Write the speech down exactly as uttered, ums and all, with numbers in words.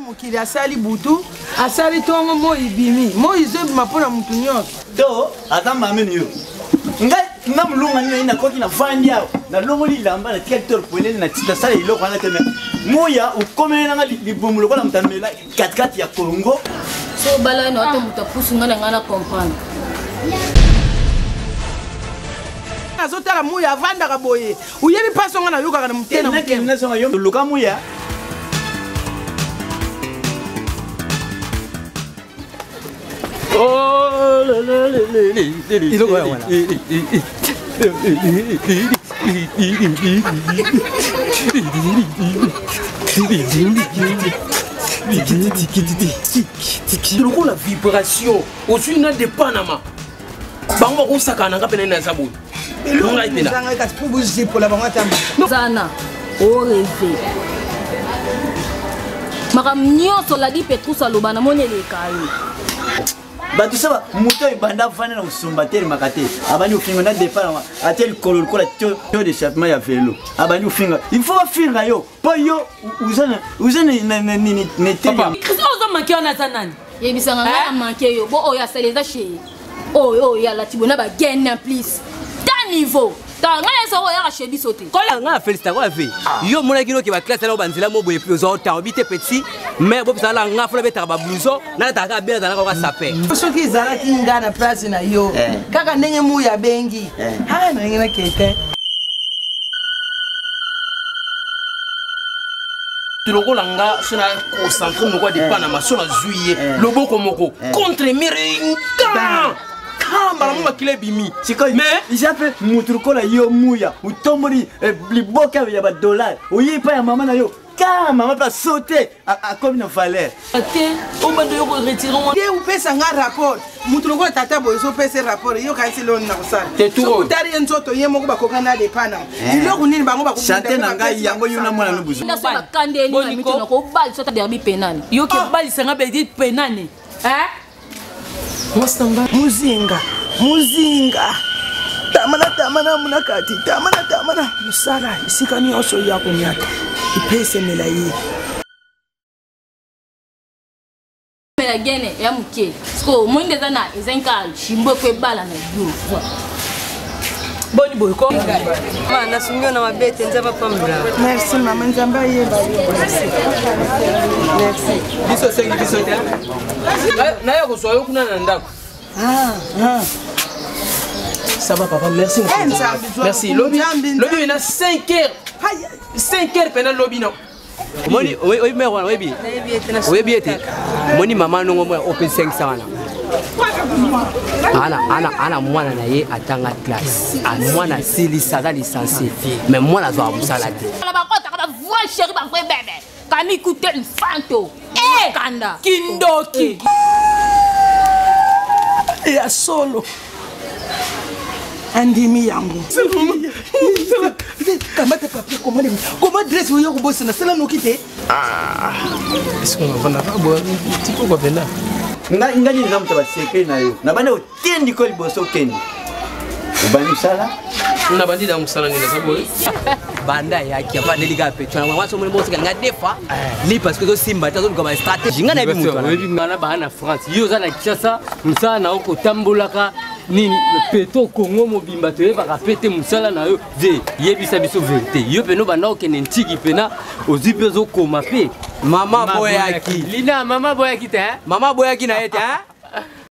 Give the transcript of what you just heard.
mokili asali butu asali tongo mo ibimi mo izobima mpona mutu nyonso to ata mameni yo ngai nga mulunga nini na koki na vandi awo na longoli lamba na tika tor polele na tita sala iloko wana teme moya ukomela nga libumulo kola mtamela katikati ya Kongo so bala no ata muta pusu nga nga na comprendre azotala moya avandaka boye uyebi paso nga na yokaka na mutena mutena na songa yo luka moya oh la la la la iloko ya wana Loko la vibration aussi na de Panama bango ko sakana ngapena na sabu elonga itena zanga ka pubu zipo la bango tamba zana o rêve makam nyonso la di Petrus aloba na monele kayo batu saba muto ibanda fana na usumbateri makate abani ufinga na defa atel kolol kola tio de chapement ya vélo abani ufinga il faut finga yo po yo uzana uzana na ni ni papa kristo ozo manke ona zanani yebisanga nga manke yo bo oya seleza chez oh oh ya la tibona ba gain please ta niveau ta nga eso oya ka chebi sauter kola nga félicita ko afi yo mona kino ke ba classe na banzila mo boye plus autant obité petit mais bo bisala nga fula beta ba blouson na ta ka bien za na ka sape soki zalaki nga na place na yo kaka ndenge mu ya bengi ha na ngena kete Tulokola nga sona concentré moko de Panama sona juillet loboko moko contre Miringa kamba mama kile bimi sikoy mais j'appelle mutukola yo muya utomori liboka ya ba dollar oyipa ya mama na yo kama mama pa sauter a comme une valeur ate o bando yo ko retirer moi ye upesa nga rapport mutukola tata boy so pesa rapport yo ka isi lon na kusala te turo tari nzoto ye moko bakokana de Panama iloko nini bango bakokana chante na ngai yango yo na mwana nubuzu na so bakandeli na mito na ko bal so ta derby penani yo ke bali sanga be dit penani hein Mostanga muzinga muzinga tamana tamana munakati tamana tamana musala isika nyonso ya kunyata ipese melayi mela gene ya muke sko mwinde zana ezenka shimbo kwe bala na yo boni boy ko mana sungyo na mabete nzaba pamla merci mama nzamba yeba merci biso sengi biso te na yo ko so yo kuna na ndako ah ah ça va papa merci merci lobby lobby na cinq heures cinq heures pendant lobby no moni oui oui mais oui bien oui bien te moni mama no mo open cinq cents wana ana ana ana mwana na ye atanga classe a mwana sili sada licencié mais mwana zo abusala te la ba kota ka voix chérie ba vrai bébé kami écouter le fanto eh kanda kindoki et à solo andimi yango kamata papier comment comment dresse yo ko bossa na sala no kite ah est-ce qu'on va na bo tipo ko bena nga ngani na mtu baseke na yo na bana otendi ko liboso kendi ubani sala na bandi da musala ni na sabo banda yaki apa deliga petwa na mwaso mwe mosika nga defa li parce que zo simba tazo ko ba stratégie nga na bi mutu webi ngana ba na France yo za na Kinshasa musala na ko tambolaka nini peto Kongo mobimba to yeba ka pete musala na yo ze yebisa biso vérité yo peno banda okene ntiki pena ozipe zo koma pe mama boyaki lina mama boyaki te mama boyaki na ete hein